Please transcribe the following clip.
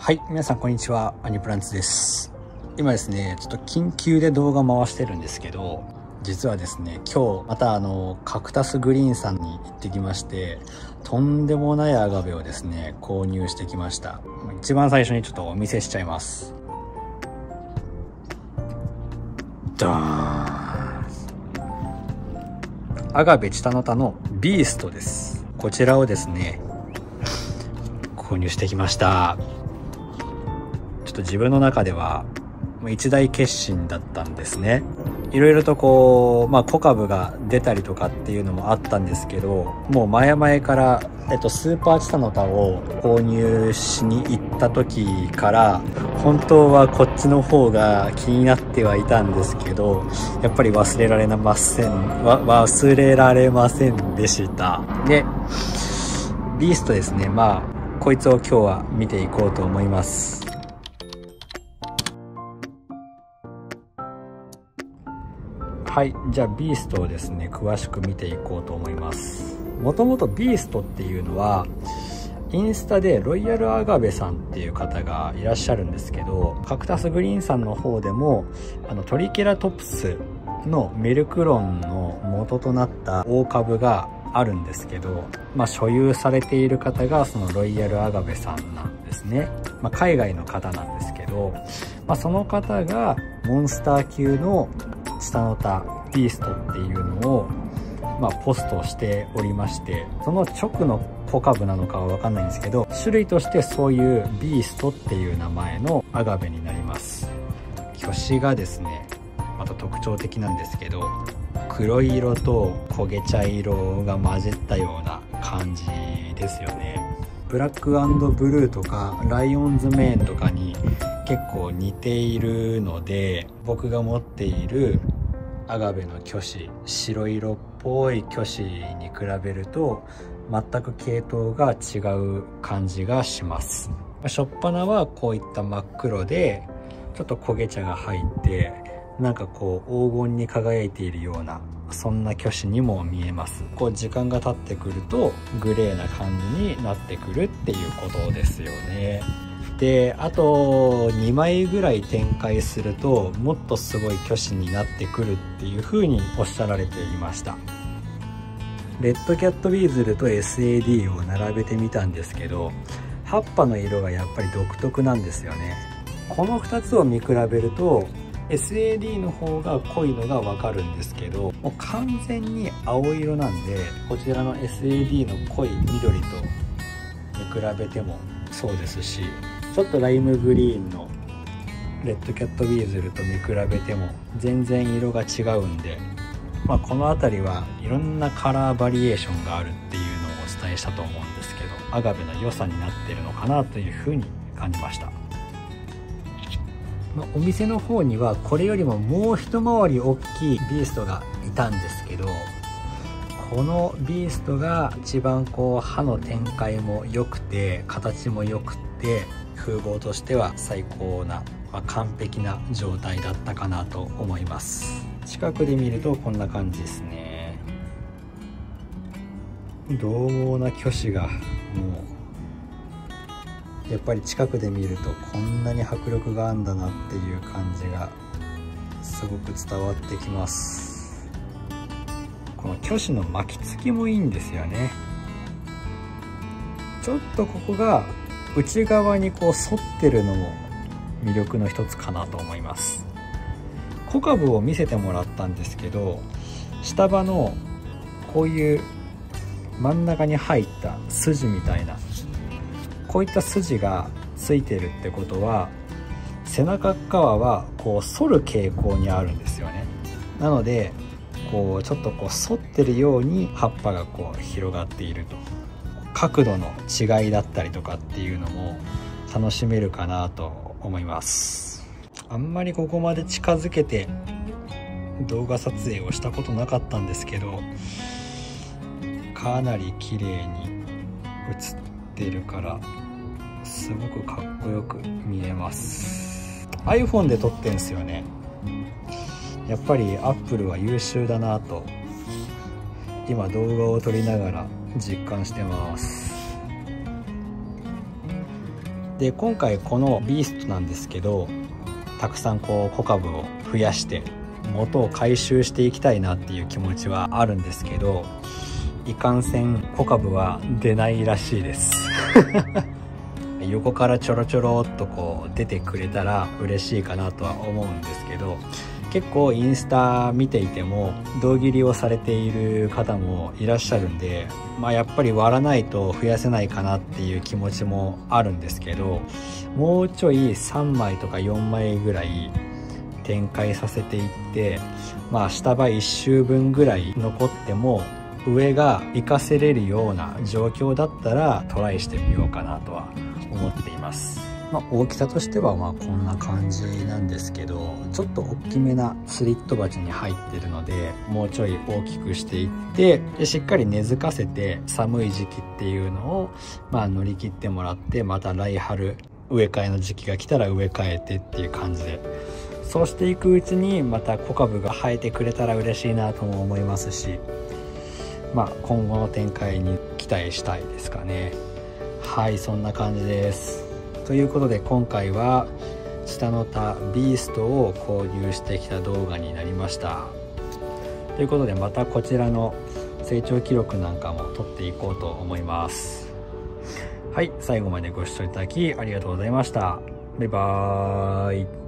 はい、皆さんこんにちは。アニプランツです。今ですね、ちょっと緊急で動画回してるんですけど、実はですね、今日またカクタスグリーンさんに行ってきまして、とんでもないアガベをですね、購入してきました。一番最初にちょっとお見せしちゃいます。ドーン。アガベチタノタのビーストです。こちらをですね、購入してきました。ちょっと自分の中では一大決心だったんですね。いろいろと小株が出たりとかっていうのもあったんですけど、もう前々から、スーパーチタノタを購入しに行った時から本当はこっちの方が気になってはいたんですけど、やっぱり忘れられませんでした。で、ビーストですね。こいつを今日は見ていこうと思います。はい、じゃあビーストをですね、詳しく見ていこうと思います。もともとビーストっていうのはインスタでロイヤルアガベさんっていう方がいらっしゃるんですけど、カクタスグリーンさんの方でもトリケラトプスのメルクロンの元となった大株があるんですけど、所有されている方がそのロイヤルアガベさんなんですね。海外の方なんですけど、その方がモンスター級のチタノタビーストっていうのをポストしておりまして、その直の子株なのかは分かんないんですけど、種類としてそういうビーストっていう名前のアガベになります。挙子がですね、また特徴的なんですけど、黒色と焦げ茶色が混じったような感じですよね。ブラック&ブルーとかライオンズメーンとかに結構似ているので、僕が持っているアガベの挙子、白色っぽい挙子に比べると全く系統が違う感じがします。初っ端はこういった真っ黒でちょっと焦げ茶が入って、なんかこう黄金に輝いているような、そんな挙子にも見えます。時間が経ってくるとグレーな感じになってくるっていうことですよね。で、あと2枚ぐらい展開するともっとすごい挙子になってくるっていう風におっしゃられていました。レッドキャットビーズルと SAD を並べてみたんですけど、葉っぱの色がやっぱり独特なんですよね。この2つを見比べると SAD の方が濃いのがわかるんですけど、もう完全に青色なんで、こちらの SAD の濃い緑と見比べてもそうですし、ちょっとライムグリーンのレッドキャットビーズルと見比べても全然色が違うんで、この辺りはいろんなカラーバリエーションがあるっていうのをお伝えしたと思うんですけど、アガベの良さになってるのかなというふうに感じました。お店の方にはこれよりももう一回り大きいビーストがいたんですけど、このビーストが一番刃の展開も良くて形も良くて、風貌としては最高な、完璧な状態だったかなと思います。近くで見るとこんな感じですね。獰猛な挙子がもうやっぱり近くで見るとこんなに迫力があんだなっていう感じがすごく伝わってきます。この挙子の巻きつきもいいんですよね。ちょっとここが内側に反ってるのも魅力の一つかなと思います。小株を見せてもらったんですけど、下葉のこういう真ん中に入った筋みたいな、こういった筋がついてるってことは背中側は反る傾向にあるんですよね。なのでちょっと反ってるように葉っぱが広がっていると、角度の違いだったりとかっていうのも楽しめるかなと思います。あんまりここまで近づけて動画撮影をしたことなかったんですけど、かなり綺麗に映ってるからすごくかっこよく見えます。 iPhone で撮ってんすよね。やっぱり Apple は優秀だなと今動画を撮りながら実感してます。 で今回このビーストなんですけど、たくさんこう小株を増やして元を回収していきたいなっていう気持ちはあるんですけど、いかんせん小株は出ないらしいです横からちょろちょろっとこう出てくれたら嬉しいかなとは思うんですけど、結構インスタ見ていても胴切りをされている方もいらっしゃるんで、やっぱり割らないと増やせないかなっていう気持ちもあるんですけど、もうちょい3枚とか4枚ぐらい展開させていって、下葉1周分ぐらい残っても上が活かせれるような状況だったらトライしてみようかなとは思っています。大きさとしてはこんな感じなんですけど、ちょっと大きめなスリット鉢に入ってるので、もうちょい大きくしていって、でしっかり根付かせて寒い時期っていうのを乗り切ってもらって、また来春植え替えの時期が来たら植え替えてっていう感じで、そうしていくうちにまた小株が生えてくれたら嬉しいなとも思いますし、今後の展開に期待したいですかね。はい、そんな感じです。ということで今回は下の田ビーストを購入してきた動画になりました。ということでまたこちらの成長記録なんかも撮っていこうと思います。はい、最後までご視聴いただきありがとうございました。バイバーイ。